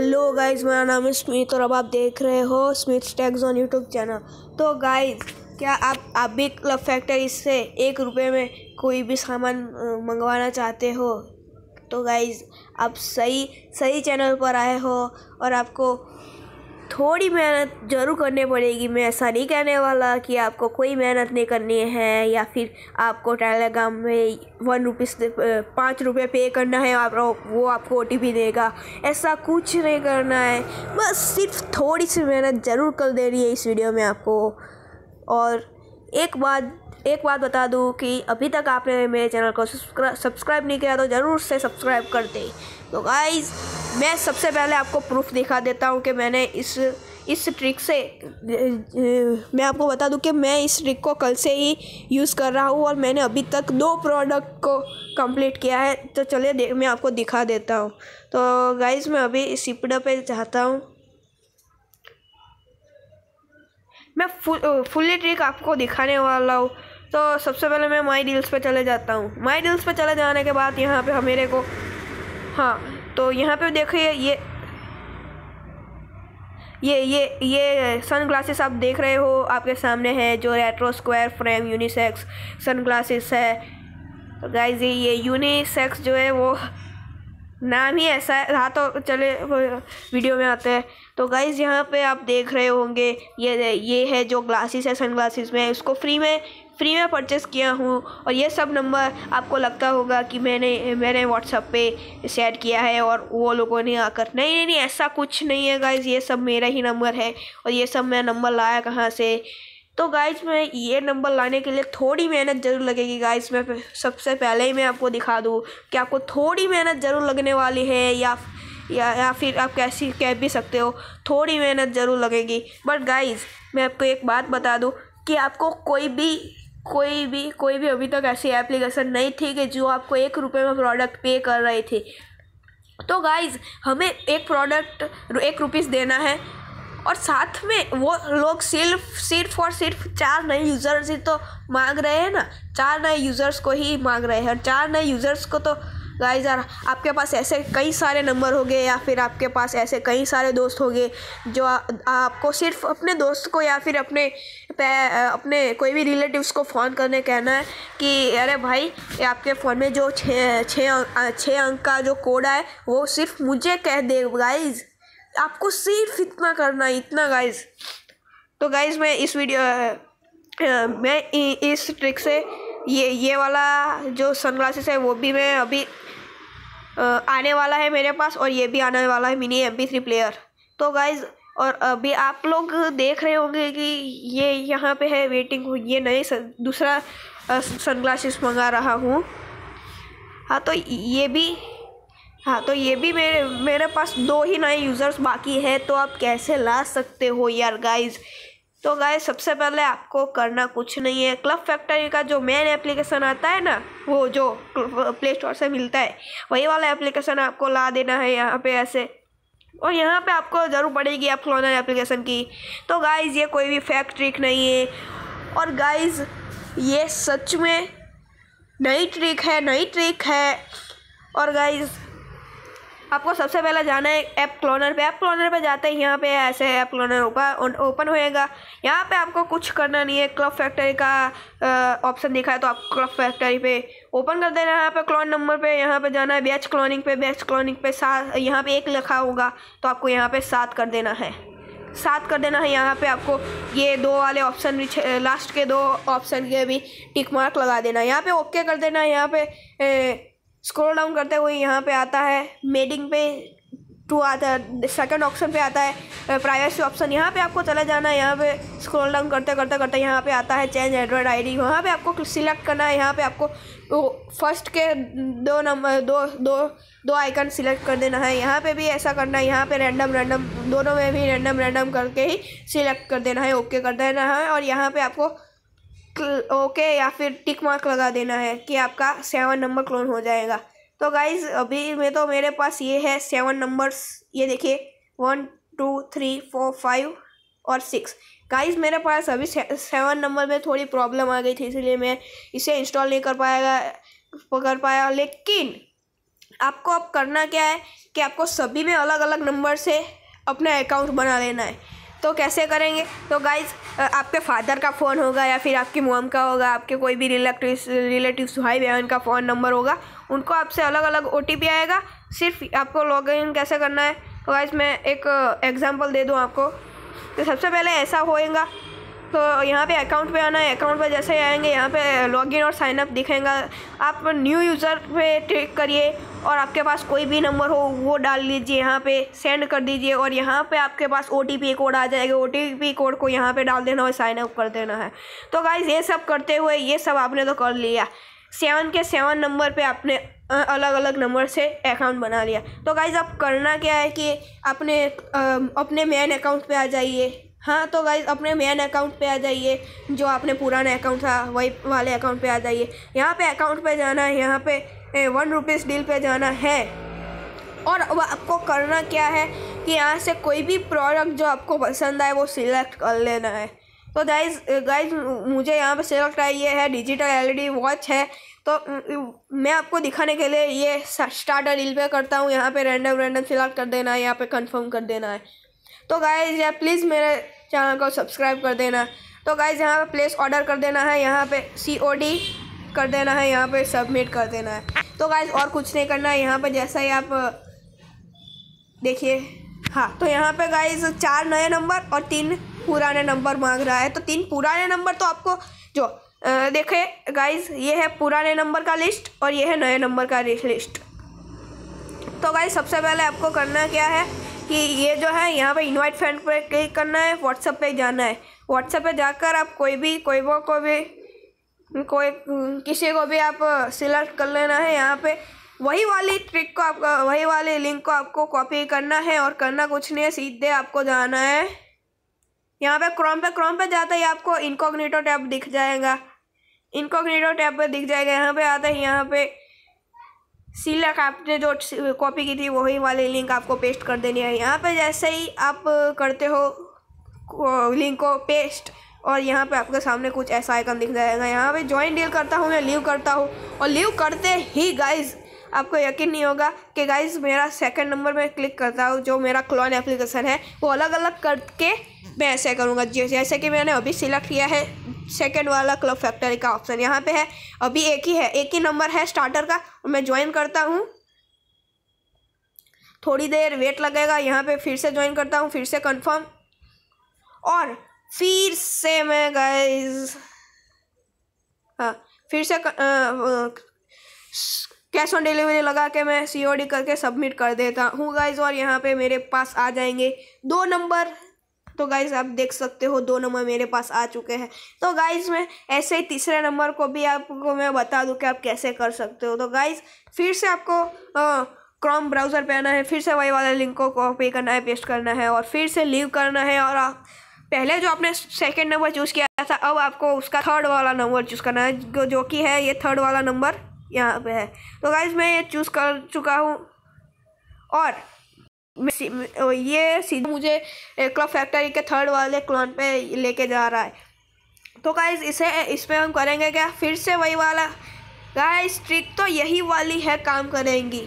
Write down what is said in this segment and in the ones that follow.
Hello guys, मेरा नाम है स्मिथ और अब आप देख रहे हो Smith tags on YouTube channel. तो गाइस, क्या आप भी क्लब फैक्ट्री से 1 रुपये में कोई भी सामान मंगवाना चाहते हो? तो गाइस, आप सही चैनल पर आए हो और आपको थोड़ी मेहनत ज़रूर करनी पड़ेगी। मैं ऐसा नहीं कहने वाला कि आपको कोई मेहनत नहीं करनी है या फिर आपको टेलीग्राम में 5 रुपये पे करना है और वो आपको OTP देगा। ऐसा कुछ नहीं करना है, बस सिर्फ थोड़ी सी मेहनत ज़रूर कर देनी है इस वीडियो में आपको। और एक बात बता दूं कि अभी तक आपने मेरे चैनल को सब्सक्राइब नहीं किया तो ज़रूर से सब्सक्राइब कर दें। तो गाइस, मैं सबसे पहले आपको प्रूफ दिखा देता हूं कि मैंने इस ट्रिक से मैं आपको बता दूं कि मैं इस ट्रिक को कल से ही यूज़ कर रहा हूं और मैंने अभी तक 2 प्रोडक्ट को कंप्लीट किया है। तो चलिए मैं आपको दिखा देता हूं। तो गाइस, मैं अभी सिपडा पे जाता हूं। मैं फुल्ली ट्रिक आपको दिखाने वाला हूँ। तो सबसे पहले मैं माई डील्स पे चले जाता हूँ। माई डील्स पे चले जाने के बाद यहाँ पे मेरे को तो यहाँ पे देखिए ये सन ग्लासेस आप देख रहे हो आपके सामने है, जो retro square frame unisex sunglasses है। तो गाइस, ये यूनिसेक्स जो है वो नाम ही ऐसा रहा, तो चले वीडियो में आते हैं। तो गाइस, यहाँ पे आप देख रहे होंगे ये है जो ग्लासेस है सन ग्लासेस में, उसको फ्री में परचेस किया हूँ। और ये सब नंबर आपको लगता होगा कि मैंने व्हाट्सएप पे शेयर किया है और वो लोगों ने आकर नहीं, ऐसा कुछ नहीं है गाइस। ये सब मेरा ही नंबर है और ये सब मैं नंबर लाया कहाँ से? तो गाइस, मैं ये नंबर लाने के लिए थोड़ी मेहनत ज़रूर लगेगी गाइस। मैं सबसे पहले ही मैं आपको दिखा दूँ कि आपको थोड़ी मेहनत ज़रूर लगने वाली है या फिर आप कैसी कह भी सकते हो, थोड़ी मेहनत ज़रूर लगेगी। बट गाइस, मैं आपको एक बात बता दूँ कि आपको कोई भी अभी तक ऐसी एप्लीकेशन नहीं थी कि जो आपको 1 रुपये में प्रोडक्ट पे कर रही थी। तो गाइस, हमें एक प्रोडक्ट 1 रुपीस देना है और साथ में वो लोग सिर्फ 4 नए यूज़र्स ही तो मांग रहे हैं ना। 4 नए यूज़र्स को ही मांग रहे हैं और 4 नए यूज़र्स को तो गाइस यार, आपके पास ऐसे कई सारे नंबर होंगे या फिर आपके पास ऐसे कई सारे दोस्त होंगे जो आपको सिर्फ अपने दोस्त को या फिर अपने कोई भी रिलेटिव्स को फ़ोन करने कहना है कि अरे भाई, आपके फ़ोन में जो 6 अंक का जो कोड है वो सिर्फ मुझे कह दे। गाइस, आपको सिर्फ इतना करना है, इतना गाइस। तो गाइस, मैं इस ट्रिक से ये वाला जो सनग्लासेस है वो भी मैं अभी आने वाला है मेरे पास, और ये भी आने वाला है मिनी MP3 प्लेयर। तो गाइस, और अभी आप लोग देख रहे होंगे कि ये यहाँ पे है वेटिंग, ये नए दूसरा सनग्लासेस मंगा रहा हूँ। तो ये भी मेरे पास 2 ही नए यूज़र्स बाकी है। तो आप कैसे ला सकते हो यार गाइस? तो गाइस, सबसे पहले आपको करना कुछ नहीं है। क्लब फैक्ट्री का जो मेन एप्लीकेशन आता है ना, वो जो प्ले स्टोर से मिलता है, वही वाला एप्लीकेशन आपको ला देना है यहाँ पे ऐसे। और यहाँ पे आपको ज़रूर पड़ेगी ऐप क्लोनर एप्लीकेशन की। तो गाइस, ये कोई भी फेक ट्रिक नहीं है और गाइस, ये सच में नई ट्रिक है। और गाइस, आपको सबसे पहले जाना है ऐप क्लोनर पे जाते ही यहाँ पे ऐसे ऐप क्लोनर ओपन होएगा। यहाँ पे आपको कुछ करना नहीं है। क्लब फैक्ट्री का ऑप्शन दिखा है तो आपको क्लब फैक्ट्री पे ओपन कर देना है। यहाँ पे क्लोन नंबर पे यहाँ पे जाना है, बैच क्लोनिंग पे 7 यहाँ पे 1 लिखा होगा तो आपको यहाँ पे 7 कर देना है। यहाँ पे आपको ये 2 वाले ऑप्शन, लास्ट के 2 ऑप्शन के भी टिक मार्क लगा देना। यहाँ पे ओके कर देना। यहाँ पे स्क्रॉल डाउन करते हुए यहाँ पे आता है मेडिंग पे 2 आता है, सेकंड ऑप्शन पे आता है प्राइवेसी ऑप्शन। यहाँ पे आपको चला जाना है। यहाँ पे स्क्रॉल डाउन करते यहाँ पे आता है चेंज एंड्रॉइड ID। वहाँ पे आपको सिलेक्ट करना है। यहाँ पे आपको फर्स्ट के 2 आइकन सिलेक्ट कर देना है। यहाँ पे भी ऐसा करना है। यहाँ पे रैंडम दोनों में भी रैंडम करके ही सिलेक्ट कर देना है, ओके कर देना है। और यहाँ पे आपको ओके या फिर टिक मार्क लगा देना है कि आपका 7 नंबर क्लोन हो जाएगा। तो गाइज, अभी मेरे पास ये है 7 नंबर्स, ये देखिए 1 2 3 4 5 और 6। गाइज, मेरे पास अभी 7 नंबर में थोड़ी प्रॉब्लम आ गई थी, इसलिए मैं इसे इंस्टॉल नहीं कर पाया। लेकिन आपको अब करना क्या है कि आपको सभी में अलग अलग नंबर से अपना अकाउंट बना लेना है। तो कैसे करेंगे? तो गाइज आपके फादर का फ़ोन होगा या फिर आपकी मॉम का होगा, आपके कोई भी रिलेटिव्स भाई बहन का फ़ोन नंबर होगा, उनको आपसे अलग अलग OTP आएगा। सिर्फ आपको लॉगिन कैसे करना है, तो गाइज मैं एक एग्जांपल दे दूं आपको। तो सबसे पहले ऐसा होएगा, तो यहाँ पे अकाउंट पे आना है। अकाउंट पे जैसे ही आएंगे यहाँ पे लॉगिन और साइनअप दिखेगा। आप न्यू यूज़र पे क्लिक करिए और आपके पास कोई भी नंबर हो वो डाल लीजिए, यहाँ पे सेंड कर दीजिए और यहाँ पे आपके पास OTP कोड आ जाएगा। OTP कोड को यहाँ पे डाल देना और साइनअप कर देना है। तो गाइज ये सब करते हुए ये सब आपने तो कर लिया। 7 के 7 नंबर पे आपने अलग अलग नंबर से अकाउंट बना लिया। तो गाइज अब करना क्या है कि अपने मेन अकाउंट पे आ जाइए। हाँ, तो गाइज अपने मेन अकाउंट पे आ जाइए, जो आपने पुराना अकाउंट था वही वाले अकाउंट पे आ जाइए। यहाँ पे अकाउंट पे जाना है, यहाँ पे 1 रुपीज़ डील पे जाना है और अब आपको करना क्या है कि यहाँ से कोई भी प्रोडक्ट जो आपको पसंद आए वो सिलेक्ट कर लेना है। तो गाइज मुझे यहाँ पे सिलेक्ट आई ये है डिजिटल LED वॉच है। तो मैं आपको दिखाने के लिए ये स्टार्टर डील पे करता हूँ। यहाँ पे रैंडम सिलेक्ट कर देना है, यहाँ पे कंफर्म कर देना है। तो गाइज यार प्लीज़ मेरे चैनल को सब्सक्राइब कर देना। तो गाइज यहाँ पे प्लेस ऑर्डर कर देना है, यहाँ पे COD कर देना है, यहाँ पे सबमिट कर देना है। तो गाइज और कुछ नहीं करना है। यहाँ पे जैसा ही आप देखिए, हाँ, तो यहाँ पे गाइज 4 नए नंबर और 3 पुराने नंबर मांग रहा है। तो 3 पुराने नंबर तो आपको जो देखे गाइज, ये है पुराने नंबर का लिस्ट और ये है नए नंबर का लिस्ट। तो गाइज सबसे पहले आपको करना क्या है कि ये जो है यहाँ पे इनवाइट फ्रेंड पे क्लिक करना है, व्हाट्सएप पे जाना है। व्हाट्सएप पे जाकर आप किसी को भी आप सिलेक्ट कर लेना है। यहाँ पे वही वाली ट्रिक को वही वाली लिंक को आपको कॉपी करना है और करना कुछ नहीं है, सीधे आपको जाना है यहाँ पे क्रोम पे जाते ही आपको इनकॉग्निटो टैब दिख जाएगा। इनकॉग्निटो टैब पे दिख जाएगा। यहाँ पे आते ही यहाँ पे सिलेक्ट आपने जो कॉपी की थी वही वाली लिंक आपको पेस्ट कर देनी है। यहाँ पे जैसे ही आप करते हो लिंक को पेस्ट और यहाँ पे आपके सामने कुछ ऐसा आइकन दिख जाएगा। यहाँ पे ज्वाइन डील करता हूँ, मैं लीव करता हूँ और लीव करते ही गाइज आपको यकीन नहीं होगा कि गाइज मेरा सेकंड नंबर में क्लिक करता हूँ, जो मेरा क्लोन एप्लीकेशन है वो अलग अलग करके मैं ऐसे करूँगा। जैसे कि मैंने अभी सिलेक्ट किया है सेकंड वाला क्लब फैक्ट्री का ऑप्शन, यहाँ पे है अभी एक ही नंबर है स्टार्टर का और मैं ज्वाइन करता हूँ। थोड़ी देर वेट लगेगा, यहाँ पे फिर से ज्वाइन करता हूँ, फिर से कंफर्म और फिर से मैं गाइज फिर से कैश ऑन डिलीवरी लगा के मैं COD करके सबमिट कर देता हूँ गाइज और यहाँ पे मेरे पास आ जाएंगे 2 नंबर। तो गाइज आप देख सकते हो 2 नंबर मेरे पास आ चुके हैं। तो गाइज मैं ऐसे ही तीसरे नंबर को भी आपको मैं बता दूं कि आप कैसे कर सकते हो। तो गाइज फिर से आपको क्रोम ब्राउज़र पे आना है, फिर से वही वाला लिंक को कॉपी करना है, पेस्ट करना है और फिर से लीव करना है। और पहले जो आपने सेकंड नंबर चूज़ किया था अब आपको उसका थर्ड वाला नंबर चूज़ करना है, जो कि है ये थर्ड वाला नंबर यहाँ पे है। तो गाइज मैं ये चूज़ कर चुका हूँ और ये सीधा मुझे क्लब फैक्ट्री के थर्ड वाले क्लोन पे लेके जा रहा है। तो गाइज इसमें हम करेंगे क्या, फिर से वही वाला गाइज ट्रिक तो यही वाली है, काम करेंगी।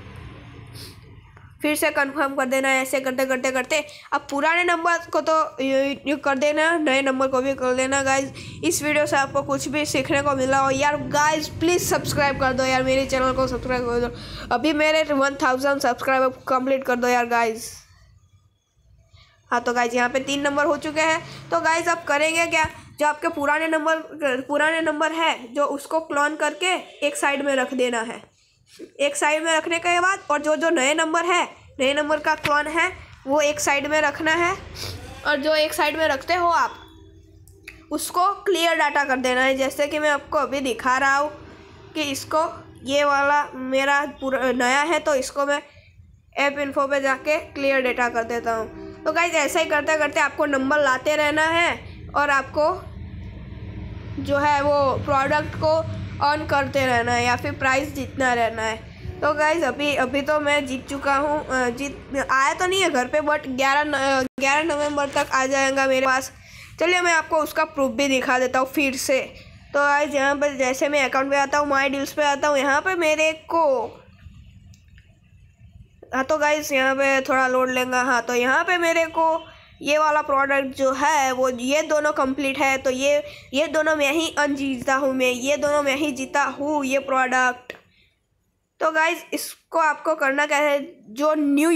फिर से कंफर्म कर देना है। ऐसे करते अब पुराने नंबर को तो यू कर देना, नए नंबर को भी कर देना। गाइज इस वीडियो से आपको कुछ भी सीखने को मिला हो यार, गाइज प्लीज़ सब्सक्राइब कर दो यार, मेरे चैनल को सब्सक्राइब कर दो। अभी मेरे 1000 सब्सक्राइबर कंप्लीट कर दो यार गाइज। हाँ, तो गाइज यहाँ पे 3 नंबर हो चुके हैं। तो गाइज आप करेंगे क्या, जो आपके पुराने नंबर है जो उसको क्लोन करके एक साइड में रख देना है। एक साइड में रखने के बाद और जो नए नंबर है, नए नंबर का क्लोन है वो एक साइड में रखना है और जो एक साइड में रखते हो आप उसको क्लियर डाटा कर देना है। जैसे कि मैं आपको अभी दिखा रहा हूँ कि इसको ये वाला मेरा पूरा नया है तो इसको मैं ऐप इन्फो पे जाके क्लियर डाटा कर देता हूँ। तो गाइज ऐसा ही करते करते आपको नंबर लाते रहना है और आपको जो है वो प्रोडक्ट को ऑन करते रहना है या फिर प्राइस जीतना रहना है। तो गाइज अभी तो मैं जीत चुका हूँ, आया तो नहीं है घर पे बट 11 नवंबर तक आ जाएगा मेरे पास। चलिए मैं आपको उसका प्रूफ भी दिखा देता हूँ फिर से। तो गाइज यहाँ पर जैसे मैं अकाउंट पे आता हूँ, माई डील्स पे आता हूँ, यहाँ पे मेरे को हाँ तो गाइस यहाँ पे थोड़ा लोड लेंगे। हाँ तो यहाँ पे मेरे को ये वाला प्रोडक्ट जो है वो ये दोनों कंप्लीट है। तो ये दोनों में ही जीता हूँ मैं, ये दोनों में ही जीता हूँ ये प्रोडक्ट। तो गाइज इसको आपको करना क्या है, जो न्यू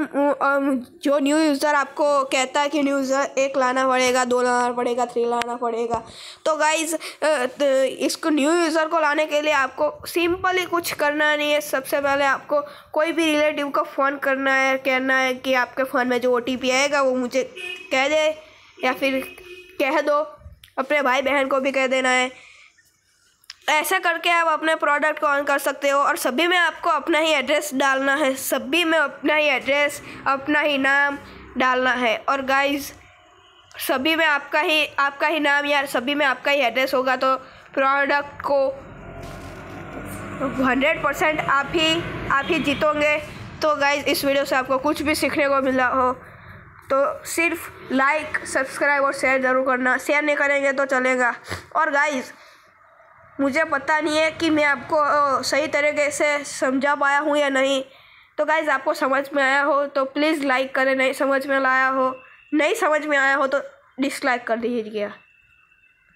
यूज़र आपको कहता है कि न्यू यूज़र 1 लाना पड़ेगा, 2 लाना पड़ेगा, 3 लाना पड़ेगा। तो गाइज इसको न्यू यूज़र को लाने के लिए आपको सिंपल ही कुछ करना नहीं है। सबसे पहले आपको कोई भी रिलेटिव को फ़ोन करना है, कहना है कि आपके फ़ोन में जो OTP आएगा वो मुझे कह दे, या फिर कह दो, अपने भाई बहन को भी कह देना है। ऐसा करके आप अपने प्रोडक्ट को ऑन कर सकते हो। और सभी में आपको अपना ही एड्रेस डालना है, सभी में अपना ही एड्रेस, अपना ही नाम डालना है। और गाइस सभी में आपका ही नाम या सभी में आपका ही एड्रेस होगा तो प्रोडक्ट को 100% आप ही जीतोगे। तो गाइस इस वीडियो से आपको कुछ भी सीखने को मिला हो तो सिर्फ लाइक, सब्सक्राइब और शेयर ज़रूर करना। शेयर नहीं करेंगे तो चलेगा। और गाइस मुझे पता नहीं है कि मैं आपको सही तरीके से समझा पाया हूँ या नहीं। तो गाइज़ आपको समझ में आया हो तो प्लीज़ लाइक करें, नहीं समझ में आया हो तो डिसलाइक कर दीजिएगा।